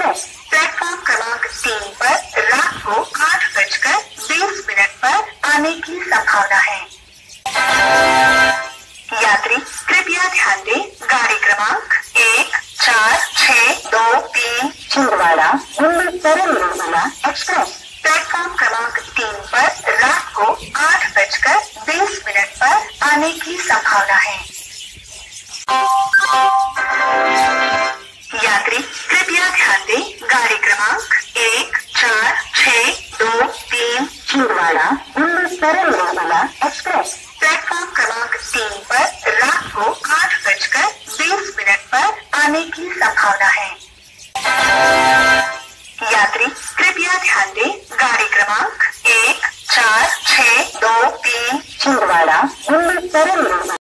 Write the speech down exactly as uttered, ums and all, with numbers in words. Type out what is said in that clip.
Express platform क्रमांक तीन पर रात को आठ बजकर बीस मिनट पर आने की संभावना है। यात्री कृपया ध्यान दें, गाड़ी क्रमांक एक चार छह दो तीन छिंदवाड़ा अमृतसर रोहिला एक्सप्रेस प्लेटफॉर्म क्रमांक तीन पर रात को आठ बजकर बीस मिनट पर आने की संभावना है। यात्री कृपया ध्यान दें, गाड़ी क्रमांक एक चार छह दो तीन छिंदवाड़ा अमृतसर रोहिला एक्सप्रेस प्लेटफॉर्म क्रमांक तीन पर रात को आठ बजकर बीस मिनट पर आने की संभावना है। यात्री कृपया ध्यान दें, गाड़ी क्रमांक एक चार छह दो तीन छिंदवाड़ा अमृतसर रोहिला